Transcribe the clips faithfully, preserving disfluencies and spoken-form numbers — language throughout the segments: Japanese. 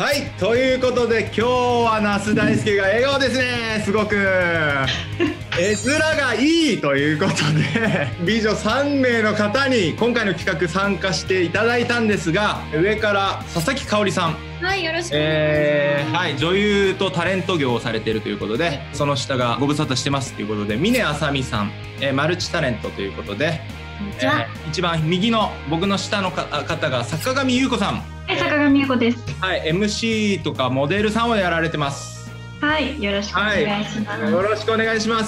はい、ということで今日は那須大輔が笑顔ですね。すごく絵面がいいということで美女さんめいの方に今回の企画参加していただいたんですが、上から佐々木香織さん、 はい、よろしくお願いします。 えーはい、女優とタレント業をされているということで、その下がご無沙汰してますということで、峰あさみさん、えー、マルチタレントということで、 こんにちは。 えー一番右の僕の下の方が坂上優子さん。 はい、坂上優子です。 はい、エムシー とかモデルさんをやられてます。 はい、よろしくお願いします。 はい、よろしくお願いします。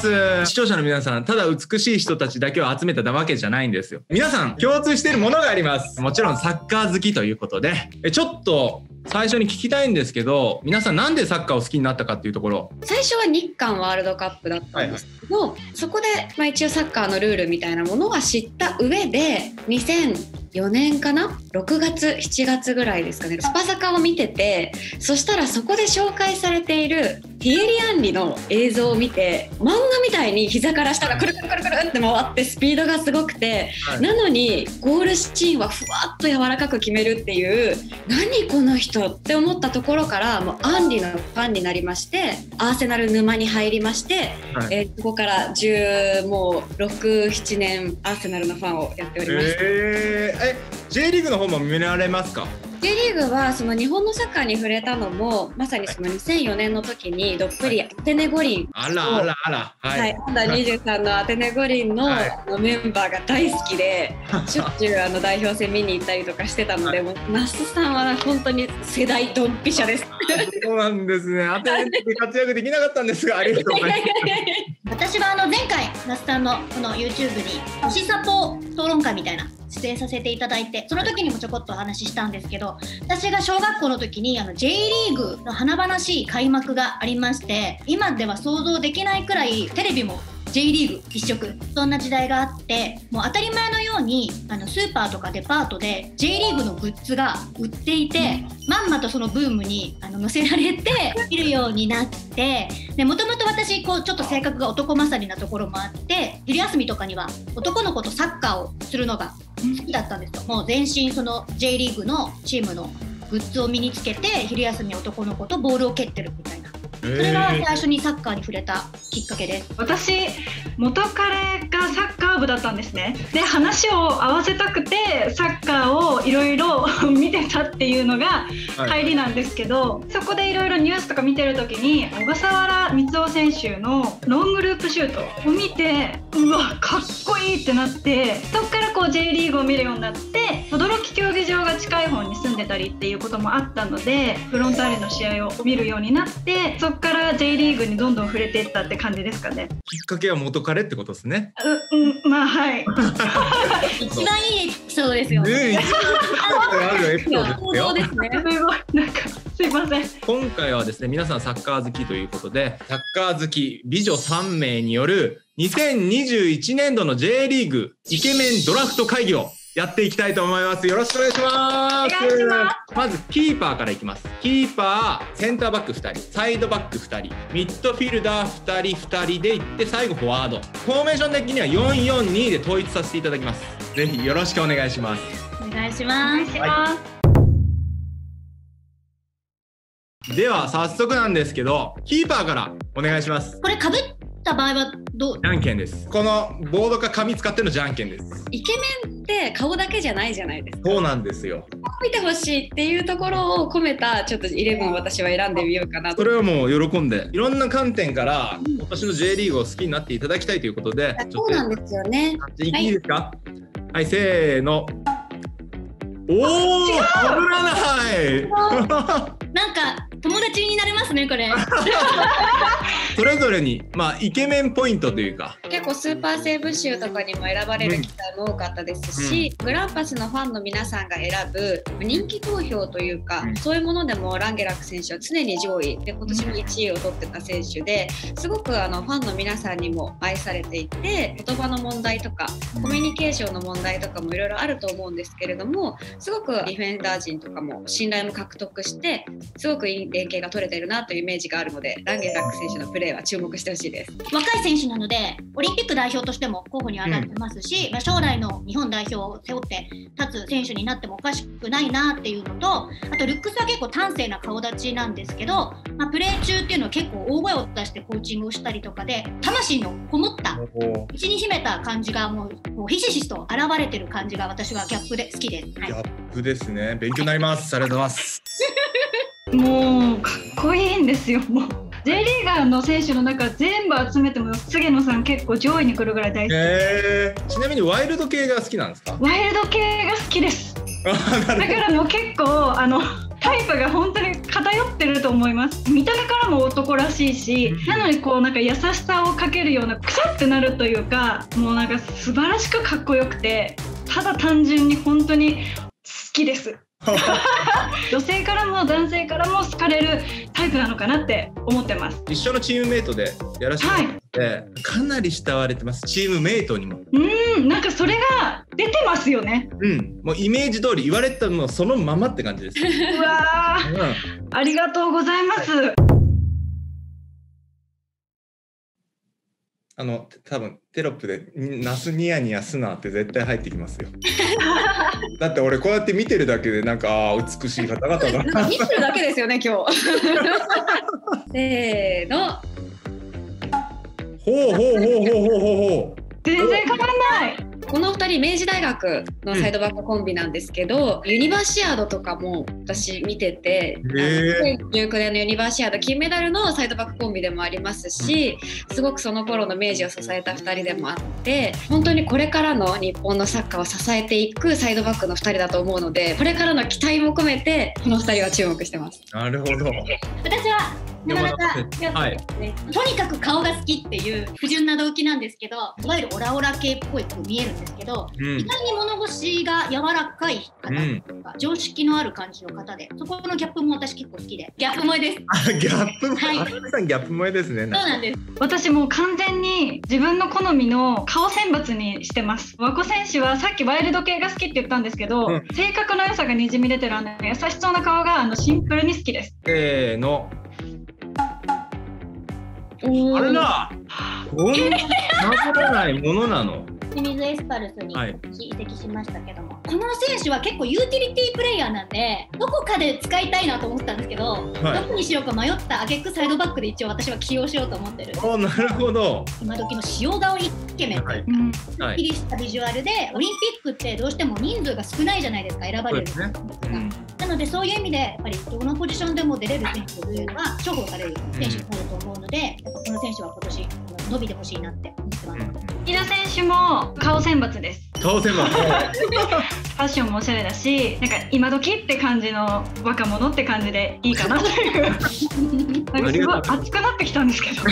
視聴者の皆さん、ただ美しい人たちだけを集めたわけじゃないんですよ。皆さん共通しているものがあります。もちろんサッカー好きということで、えちょっと最初に聞きたいんですけど、皆さんなんでサッカーを好きになったかっていうところ。 最初は日韓ワールドカップだったんですけど、はいはい、そこで、まあ、一応サッカーのルールみたいなものは知った上で、にせんよねんかな、ろくがつしちがつぐらいですかね、スパサカを見てて、そしたらそこで紹介されているティエリ・アンリの映像を見て、漫画みたいに膝から下がくるくるくるくるって回ってスピードがすごくて、はい、なのにゴールシーンはふわっと柔らかく決めるっていう、何この人って思ったところから、もうアンリのファンになりまして、アーセナル沼に入りまして、はい、えー、そこからじゅうもうろく、ななねんアーセナルのファンをやっておりました。 えー、え J リーグの方も見られますか ？J リーグはその日本のサッカーに触れたのもまさにそのにせんよねんの時にどっぷりアテネ五輪、 あらあらあら、 はい、はい、アンダーにじゅうさんのアテネ五輪 の,、はい、あのメンバーが大好きでしょっちゅうあの代表戦見に行ったりとかしてたので、もう那須さんは本当に世代ドンピシャです。 そうなんですね。アテネで活躍できなかったんですが、ありがとうございます。 私はあの前回那須さんのこの YouTube に推しサポ討論会みたいな出演させていただいて、その時にもちょこっとお話ししたんですけど、私が小学校の時にあの J リーグの華々しい開幕がありまして、今では想像できないくらいテレビも J リーグ一色、そんな時代があって、もう当たり前のようにあのスーパーとかデパートで J リーグのグッズが売っていて、まんまとそのブームにあの乗せられているようになって、でもともと私こうちょっと性格が男勝りなところもあって、昼休みとかには男の子とサッカーをするのが好きだったんですよ。もう全身その J リーグのチームのグッズを身につけて、昼休み男の子とボールを蹴ってるみたいな、それが最初にサッカーに触れたきっかけです。 私元彼がサッカー部だったんですね。で話を合わせたくてサッカーをいろいろ見てたっていうのが入りなんですけど、はい、そこでいろいろニュースとか見てる時に小笠原満男選手のロングループシュートを見て、うわかっこいいってなって、そこからこう J リーグを見るようになって、等々力競技場が近い方に住んでたりっていうこともあったので、フロンターレの試合を見るようになって、そこから J リーグにどんどん触れていったって感じですかね。 きっかけは元彼ってことですね。 う、うん、まあはい一番いいエピソードですよね。 ね、一番あるエピソードですよ。 そうですね。 すごい、なんかすいません。 今回はですね、皆さんサッカー好きということで、サッカー好き美女さんめいによるにせんにじゅういちねんどの J リーグイケメンドラフト会議をやっていきたいと思います。よろしくお願いします。 お願いします。 まずキーパーからいきます。キーパー、センターバックふたり、サイドバックふたり、ミッドフィルダーふたりふたりでいって、最後フォワード。フォーメーション的にはよんよんにで統一させていただきます。ぜひよろしくお願いします。 お願いします。 はい、では早速なんですけど、キーパーからお願いします。 これ被った場合はどう？ じゃんけんです。このボードか紙使ってのじゃんけんです。 イケメンって顔だけじゃないじゃないですか。 そうなんですよ。 見てほしいっていうところを込めたちょっとじゅういちを私は選んでみようかなと。 それはもう喜んで、いろんな観点から今年の J リーグを好きになっていただきたいということで、 そうなんですよね。 じゃあいいですか？はい、はい、せーの。おお、かぶらないなんか友達になれますね、これそれぞれに、まあ、イケメンポイントというか、 結構スーパーセーブ集とかにも選ばれる機会も多かったですし、うん、グランパスのファンの皆さんが選ぶ人気投票というか、うん、そういうものでもランゲラック選手は常に上位で、今年もいちいを取ってた選手で、すごくあのファンの皆さんにも愛されていて、言葉の問題とかコミュニケーションの問題とかもいろいろあると思うんですけれども、すごくディフェンダー陣とかも信頼も獲得して、すごくいい連携が取れてるなというイメージがあるので、ランゲラック選手のプレーは注目してほしいです。 若い選手なのでオリンピック代表としても候補に上がってますし、うん、まあ、将来の日本代表を背負って立つ選手になってもおかしくないなっていうのと、あとルックスは結構端正な顔立ちなんですけど、まあ、プレー中っていうのは結構大声を出してコーチングをしたりとかで、魂のこもった内に秘めた感じがもうこうひしひしと現れてる感じが私はギャップで好きです。はい、 ギャップですね。勉強になります。ありがとうございます。 もうかっこいいんですよ。もう J リーガーの選手の中全部集めても菅野さん結構上位に来るぐらい大好き。 へー。ちなみにワイルド系が好きなんですか？ ワイルド系が好きです。だからもう結構あのタイプが本当に偏ってると思います。見た目からも男らしいし、なのにこうなんか優しさをかけるような、くさってなるというか、もうなんか素晴らしくかっこよくて、ただ単純に本当に好きです。女性からも男性からも好かれるタイプなのかなって思ってます。 一緒のチームメイトでやらせてもらって、はい、かなり慕われてます。チームメイトにも。 うん、なんかそれが出てますよね。 うん、もうイメージ通り言われたのそのままって感じです。 うわー、うん、ありがとうございます。はい、 あの多分テロップでナスニヤニヤすなって絶対入ってきますよ。だって俺こうやって見てるだけでなんかあ美しい方々だな。 見てるだけですよね今日。せーの。 ほうほうほうほうほうほうほう。 全然変わんない。 このふたり明治大学のサイドバックコンビなんですけど、うん、ユニバーシアードとかも私見てて、にせんじゅうきゅうねんのユニバーシアード金メダルのサイドバックコンビでもありますし、すごくその頃の明治を支えたふたりでもあって、本当にこれからの日本のサッカーを支えていくサイドバックのふたりだと思うので、これからの期待も込めてこのふたりは注目してます。 なるほど。 私は山中、はい、とにかく顔が好きっていう不純な動機なんですけど、いわゆるオラオラ系っぽいく見えるんですけど、うん、意外に物腰が柔らかい方とか、うん、常識のある感じの方で、そこのギャップも私結構好きで、ギャップ萌えです。 あ、ギャップ萌え、はい、さんギャップ萌えですね。 そうなんです。 私もう完全に自分の好みの顔選抜にしてます。和子選手はさっきワイルド系が好きって言ったんですけど、うん、性格の良さがにじみ出てるあの優しそうな顔があのシンプルに好きです。 せーの。あれだ、こんなならないものなの。 清水エスパルスに移籍しましたけども、はい、この選手は結構ユーティリティプレイヤーなんで、どこかで使いたいなと思ったんですけど、はい、どこにしようか迷った挙句サイドバックで一応私は起用しようと思ってる。 お、なるほど。 今時の塩顔イケメン、はい、うん、はっきりしたビジュアルで、オリンピックってどうしても人数が少ないじゃないですか、選ばれる人が、ね、うん、なのでそういう意味でやっぱりどのポジションでも出れる選手というのは重宝される選手になると思うので、やっぱこの選手は今年伸びてほしいなって思ってます。 木田選手も顔選抜です。 顔選抜。ファッションもおしゃれだし、なんか今時って感じの若者って感じでいいかなという。なんかすごい熱くなってきたんですけど。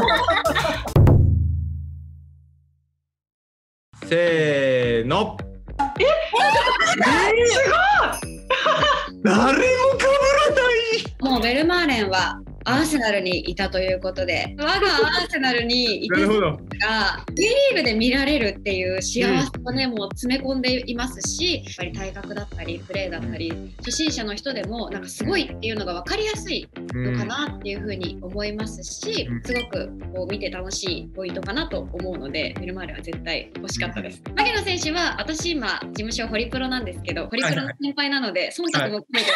せーの。 え、え、すごい。 誰も被らない。 もうベルマーレンはアーセナルにいたということで、我がアーセナルにいた人が J リーグで見られるっていう幸せをね、もう詰め込んでいますし、やっぱり体格だったりプレーだったり、初心者の人でもなんかすごいっていうのが分かりやすいのかなっていうふうに思いますし、すごくこう見て楽しいポイントかなと思うので、ベルマーレは絶対欲しかったです。萩野選手は私今事務所ホリプロなんですけど、ホリプロの先輩なので忖度も含めて、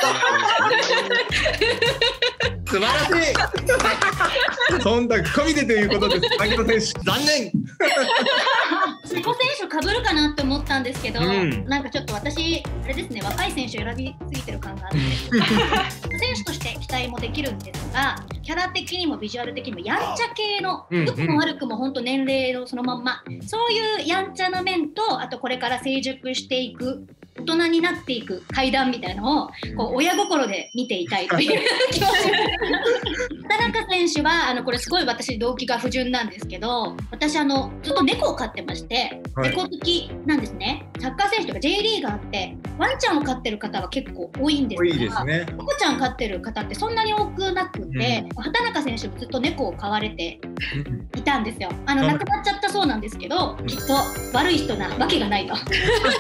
素晴らしい。忖度込みでということです。萩野選手、残念。 瀬古選手かぶるかなって思ったんですけど、うん、なんかちょっと私あれですね、若い選手選びすぎてる感があって選手として期待もできるんですが、キャラ的にもビジュアル的にもやんちゃ系の、良くも悪くも本当年齢のそのまんま、そういうやんちゃな面と、あとこれから成熟していく大人になっていく階段みたいなのをこう親心で見ていたいという気持ち田中選手はあのこれすごい私動機が不純なんですけど、私あのずっと猫を飼ってまして、はい、猫好きなんですね。サッカー選手とか J リーガーってワンちゃんを飼ってる方は結構多いんですが、多いですね。猫ちゃん飼ってる方ってそんなに多くなくて、うん、畑中選手もずっと猫を飼われていたんですよ。あの亡くなっちゃったそうなんですけど、きっと悪い人なわけがないと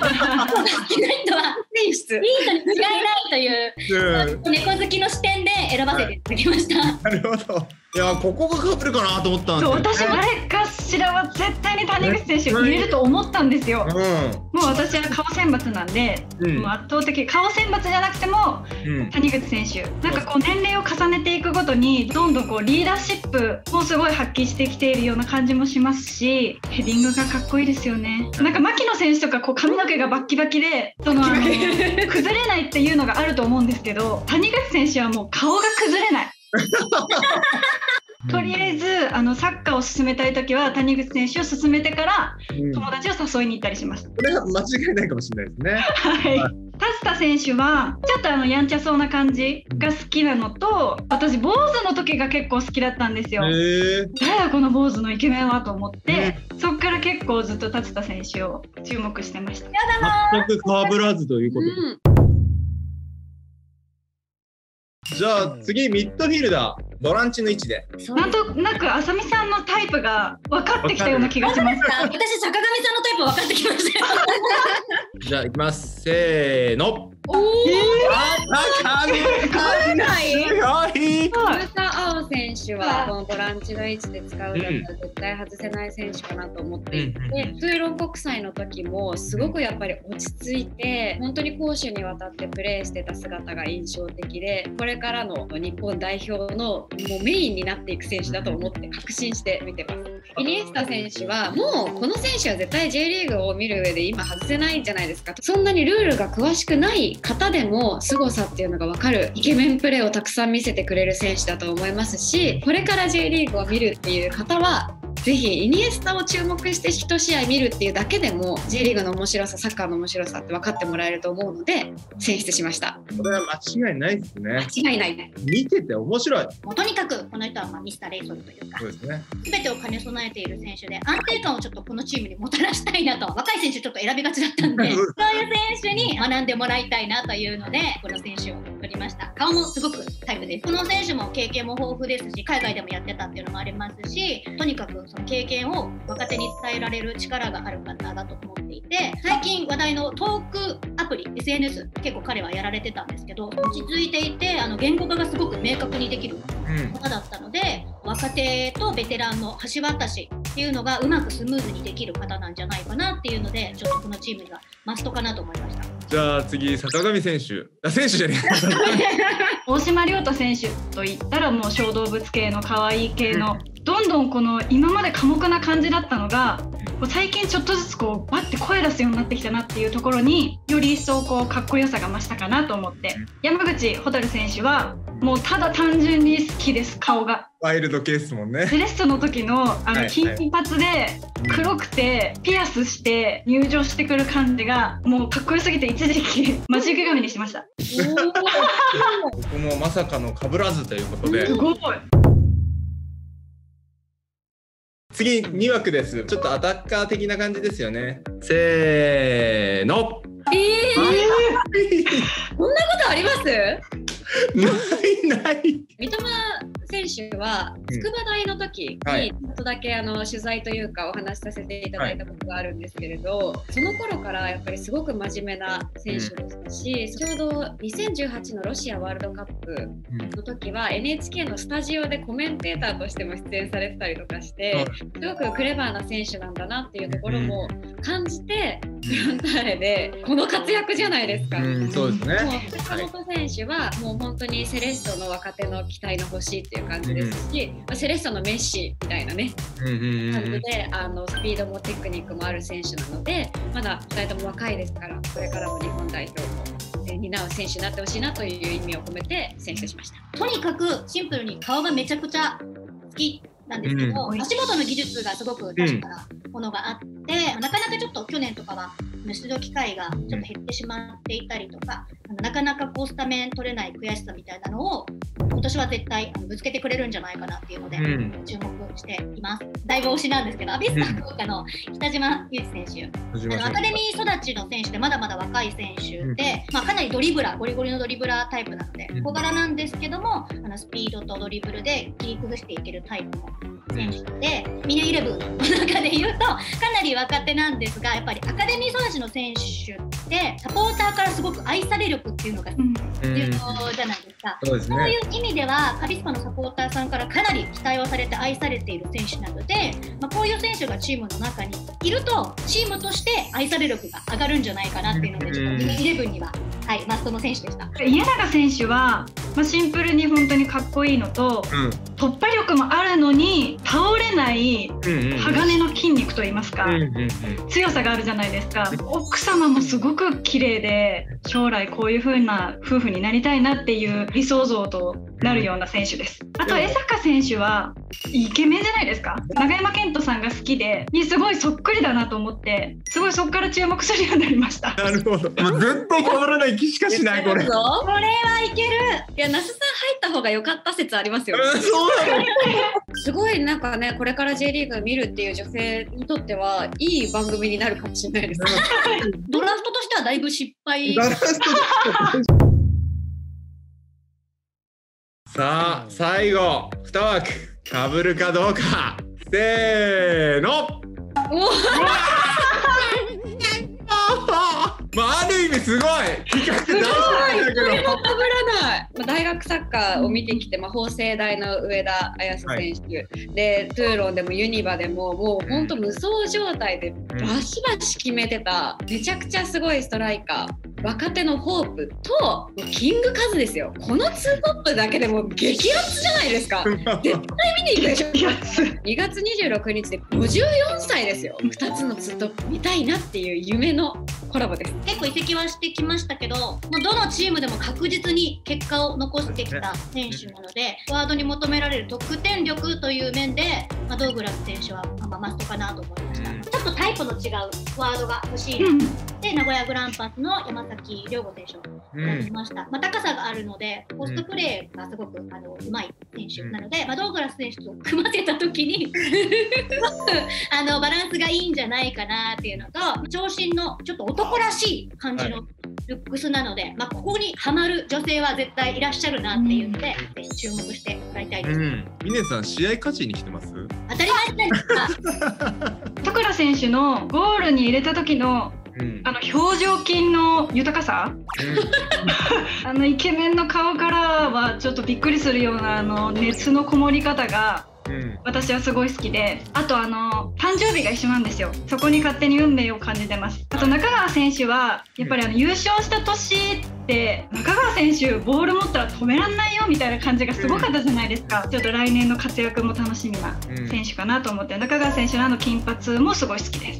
人は選出いい人に違いないという、うん、猫好きの視点で選ばせていただきました。 なるほど。いや、ここが被るかなと思ったんですそう、 よね。 私誰かしらは絶対に谷口選手入れると思ったんですよ。 うん、 もう私は顔選抜なんで、うん、もう圧倒的顔選抜じゃなくても、うん、谷口選手なんかこう年齢を重ねていくごとにどんどんこうリーダーシップもすごい発揮してきているような感じもしますし、ヘディングがかっこいいですよね。なんか牧野選手とかこう髪の毛がバッキバキでそのあの崩れないっていうのがあると思うんですけど、谷口選手はもう顔が崩れない。とりあえずあのサッカーを進めたいときは谷口選手を進めてから友達を誘いに行ったりします。 これは間違いないかもしれないですね。 はい。田蔦選手はちょっとあのやんちゃそうな感じが好きなのと、私坊主の時が結構好きだったんですよ。誰だこの坊主のイケメンはと思って、そっから結構ずっと田蔦選手を注目してました。 やだな。 全くかぶらずということで、うん、じゃあ次ミッドフィルダー。ボランチの位置でなんとなくあさみさんのタイプが分かってきたような気がします。 私坂上さんのタイプ分かってきましたよ。 じゃあいきます、せーの。 おー、 あ、 今回高田青選手はこのボランチの位置で使うんだったら絶対外せない選手かなと思っていて、トゥーロン国際の時もすごくやっぱり落ち着いて本当に攻守にわたってプレーしてた姿が印象的で、これからの日本代表のもうメインになっていく選手だと思って確信して見てます。イニエスタ選手はもうこの選手は絶対 J リーグを見る上で今外せないんじゃないですか。そんなにルールが詳しくない方でも凄さっていうのが分かるイケメンプレーをたくさん見せてくれる選手だと思いますし、これから J リーグを見るっていう方はぜひイニエスタを注目して一試合見るっていうだけでも J リーグの面白さ、サッカーの面白さって分かってもらえると思うので選出しました。 これは間違いないですね。 間違いない。 見てて面白い。 もうとにかくこの人はまあミスターレイソルというか、 そうですね、 全てを兼ね備えている選手で安定感をちょっとこのチームにもたらしたいなと。若い選手ちょっと選びがちだったんでそういう選手に学んでもらいたいなというのでこの選手を取りました。顔もすごくタイプです。この選手も経験も豊富ですし、海外でもやってたっていうのもありますし、とにかくその経験を若手に伝えられる力がある方だと思っていて、最近話題のトークアプリ エスエヌエス 結構彼はやられてたんですけど、落ち着いていてあの言語化がすごく明確にできる方だったので、うん、若手とベテランの橋渡しっていうのがうまくスムーズにできる方なんじゃないかなっていうので、ちょっとこのチームにはマストかなと思いました。 じゃあ次坂上選手、あ選手じゃねえ大島亮太選手といったらもう小動物系の可愛い系の、うん、どんどんこの今まで寡黙な感じだったのがこう最近ちょっとずつこうバッて声出すようになってきたなっていうところにより一層こうかっこよさが増したかなと思って、山口蛍選手はもうただ単純に好きです。顔がワイルドケースもんね。 セレッソの時のあの金髪で黒くてピアスして入場してくる感じがもうかっこよすぎて一時期待ち受け紙にしました。ここもまさかの被らずということで、 すごい。 次に枠です。ちょっとアタッカー的な感じですよね。せーの。 えー、こんなことあります？ ないない。 三笘選手は筑波大の時にちょっとだけあの取材というかお話しさせていただいたことがあるんですけれど、はい、その頃からやっぱりすごく真面目な選手でしたし、うん、ちょうどにせんじゅうはちのロシアワールドカップの時は エヌエイチケー のスタジオでコメンテーターとしても出演されてたりとかして、すごくクレバーな選手なんだなっていうところも感じて、フロンターレでこの活躍じゃないですか。 うん、そうですね。 もう坂本選手はもう本当にセレッソの若手の期待の星っていう感じですし、うん、セレッソのメッシみたいなね、うんうんうん、感じであのスピードもテクニックもある選手なので、まだふたりとも若いですから、これからの日本代表も担う選手になってほしいなという意味を込めて選出しました。 とにかくシンプルに顔がめちゃくちゃ好きなんですけど、うん、足元の技術がすごく確かなものがあって、うん、なかなかちょっと去年とかは出場機会がちょっと減ってしまっていたりとか、うん、なかなかこうスタメン取れない悔しさみたいなのを今年は絶対ぶつけてくれるんじゃないかなっていうので、うん、注目しています。だいぶ推しなんですけど、アビスパ福岡の北島裕二選手、うん、あのアカデミー育ちの選手でまだまだ若い選手で、うん、まあ、かなりドリブラー、ゴリゴリのドリブラータイプなので小柄なんですけども、あのスピードとドリブルで切り崩していけるタイプの選手で、ミネイレブンの中で言うとかなり若手なんですが、やっぱりアカデミー育ちの選手ってサポーターからすごく愛され力っていうのが重要じゃないですか。 か。 そうですね。 そういう意味ではカビスパのサポーターさんからかなり期待をされて愛されている選手なので、まあ、こういう選手がチームの中にいるとチームとして愛され力が上がるんじゃないかなっていうので、ちょっとイレブンには、はい、マストの選手でした。 家長選手は、まあ、シンプルに本当にかっこいいのと、うん、突破力もあるのに倒れない鋼の筋肉といいますか、強さがあるじゃないですか。奥様もすごく綺麗で、将来こういう風な夫婦になりたいなっていう理想像となるような選手です。あと江坂選手はイケメンじゃないですか。永山絢斗さんが好きで、すごいそっくりだなと思って、すごいそこから注目するようになりました。 なるほど。もう絶対変わらない気しかしないこれ。 これはいける。いや、那須さん入った方が良かった説ありますよ、ね。 うん、そうなの。 すごいなんかね、これから J リーグ見るっていう女性にとってはいい番組になるかもしれないです。 ドラフトとしてはだいぶ失敗。 さあ最後に枠かぶるかどうか、せーの。まあ、ある意味すごい企画大事だけど、 誰もかぶらない。まあ、大学サッカーを見てきて、まあ、法政大の上田綺世選手、はい、でトゥーロンでもユニバでももう本当無双状態でバシバシ決めてた、めちゃくちゃすごいストライカー、若手のホープとキングカズですよ。このツートップだけでも激アツじゃないですか。絶対見に行くでしょ。にがつにじゅうろくにちでごじゅうよんさいですよ。ふたつのツートップ見たいなっていう夢のコラボです。 結構移籍はしてきましたけど、もうどのチームでも確実に結果を残してきた選手なので、フォワードに求められる得点力という面で、まあ、ドーグラス選手はまあマストかなと思いました。ちょっとタイプの違うフォワードが欲しいな、うん、で名古屋グランパスの山崎亮吾選手を選びました。うん、まあ、高さがあるのでポストプレーがすごくあのうまい選手なので、まあ、ドーグラス選手と組ませた時にあのバランスがいいんじゃないかなっていうのと、長身のちょっと男らしい感じのルックスなので、はい、まあ、ここにハマる女性は絶対いらっしゃるなっていうので、うん、ぜひ注目してもらいたいです。 峰さん、試合勝ちに来てます？ 当たり前じゃないですか。 戸倉選手のゴールに入れた時の、うん、あの表情筋の豊かさ、うん、あのイケメンの顔からはちょっとびっくりするようなあの熱のこもり方が、うん、私はすごい好きで、あとあの誕生日が一緒なんですよ。そこに勝手に運命を感じてます。あと中川選手はやっぱりあの優勝した年って中川選手ボール持ったら止めらんないよみたいな感じがすごかったじゃないですか。うん、ちょっと来年の活躍も楽しみな選手かなと思って、中川選手のあの金髪もすごい好きです。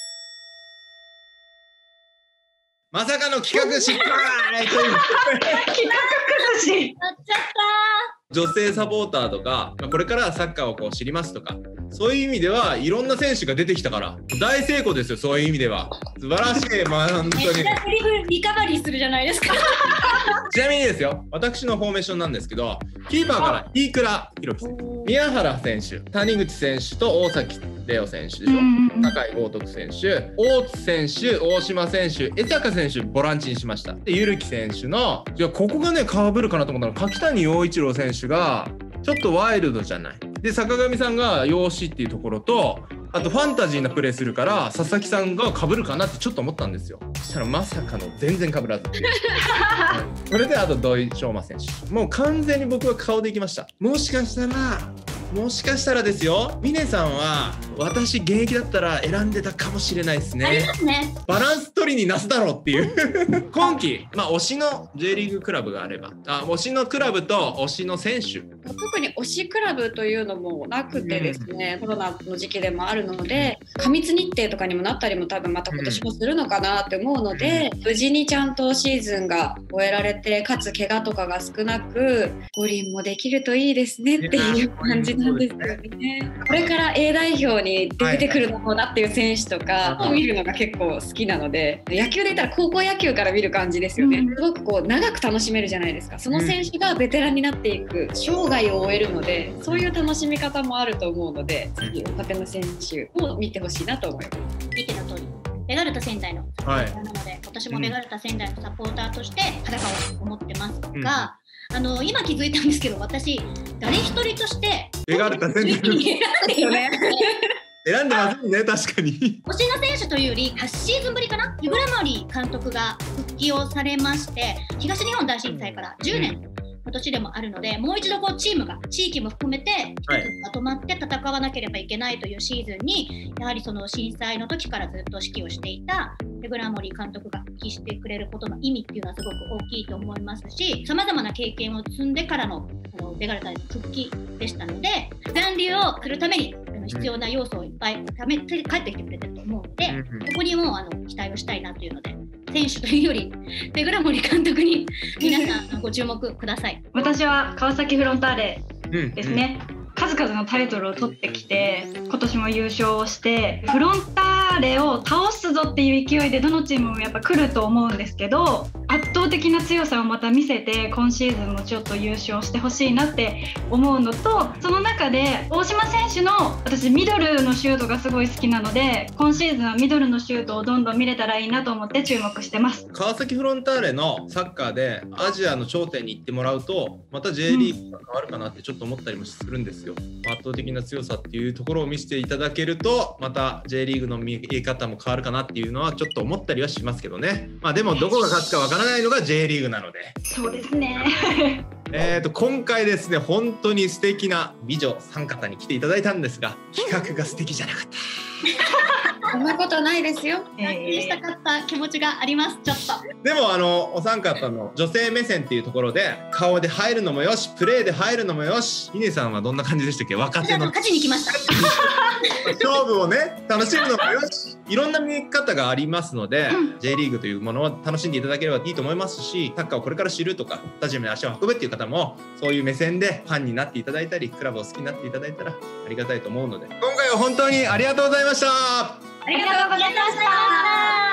まさかの企画失敗。 企画崩し。 なっちゃった。 女性サポーターとか、これからサッカーをこう知りますとか、そういう意味ではいろんな選手が出てきたから大成功ですよ。そういう意味では素晴らしい。まあ本当にめっちゃフリフリカバリーするじゃないですか。 ちなみにですよ、私のフォーメーションなんですけど、キーパーから飯倉弘樹選手、宮原選手、谷口選手と大崎レオ選手でしょ、酒井豪徳選手、大津選手、大島選手、江坂選手ボランチにしました。でゆるき選手の、いやここがねかぶるかなと思ったの柿谷陽一郎選手がちょっとワイルドじゃない。で坂上さんが養子っていうところと、あとファンタジーなプレーするから佐々木さんが被るかなってちょっと思ったんですよ。そしたらまさかの全然被らずっていうそれであと土井翔馬選手、もう完全に僕は顔でいきました。もしかしたらもしかしたらですよ、峰さんは私現役だったら選んでたかもしれないですね。 ありますね。 バランス取りになすだろうっていう今季、まあ推しの J リーグクラブがあれば、あ推しのクラブと推しの選手、 特に推しクラブというのもなくてですね、うん、コロナの時期でもあるので過密日程とかにもなったりも多分また今年もするのかなって思うので、うん、無事にちゃんとシーズンが終えられて、かつ怪我とかが少なく五輪もできるといいですねっていう感じなんですよね。これから A 代表に出てくるのかなっていう選手とかを見るのが結構好きなので、野球で言ったら高校野球から見る感じですよね。うん、すごくこう長く楽しめるじゃないですか。その選手がベテランになっていく、生涯を終えるので、そういう楽しみ方もあると思うので、ぜひ若手の選手を見てほしいなと思います。 見ての通りベガルタ仙台のサポーターなので、はい、私もベガルタ仙台のサポーターとして戦おうと思ってますが、うん、あの今気づいたんですけど、私誰一人としてベガルタ仙台に選んでよね。選んでますね、確かに。推しの選手というよりはちシーズンぶりかな、湯村森監督が復帰をされまして、東日本大震災からじゅうねん年でもあるので、もう一度こうチームが地域も含めて一つまとまって戦わなければいけないというシーズンに、やはりその震災の時からずっと指揮をしていたレグラモリー監督が復帰してくれることの意味っていうのはすごく大きいと思いますし、さまざまな経験を積んでからのあのベガルタへの復帰でしたので、残留をするために必要な要素をいっぱいためて帰ってきてくれてると思うので、うんうん、ここにもあの期待をしたいなというので、選手というよりベグラモリ監督に皆さんご注目ください。 私は川崎フロンターレですね、うんうん、数々のタイトルを取ってきて今年も優勝をして、フロンターレを倒すぞっていう勢いでどのチームもやっぱ来ると思うんですけど、圧倒的な強さをまた見せて今シーズンもちょっと優勝してほしいなって思うのと、その中で大島選手の私ミドルのシュートがすごい好きなので、今シーズンはミドルのシュートをどんどん見れたらいいなと思って注目してます。 川崎フロンターレのサッカーでアジアの頂点に行ってもらうとまた J リーグが変わるかなってちょっと思ったりもするんですよ。圧倒的な強さっていうところを見せていただけると、また J リーグの見え方も変わるかなっていうのはちょっと思ったりはしますけどね。まあでもどこが勝つかわからないのが J リーグなので。 そうですねえーと今回ですね、本当に素敵な美女三方に来ていただいたんですが、企画が素敵じゃなかったそんなことないですよ。 えー、したかった気持ちがあります。ちょっとでもあのお三方の女性目線っていうところで、顔で入るのもよし、プレーで入るのもよし、峰さんはどんな感じでしたっけ？若手の勝ちに来ました勝負をね楽しむのもよし、いろんな見え方がありますので、うん、J リーグというものを楽しんでいただければいいと思いますし、サッカーをこれから知るとかスタジアムに足を運ぶっていう方もそういう目線でファンになっていただいたり、クラブを好きになっていただいたらありがたいと思うので、今回は本当にありがとうございました。 ありがとうございました。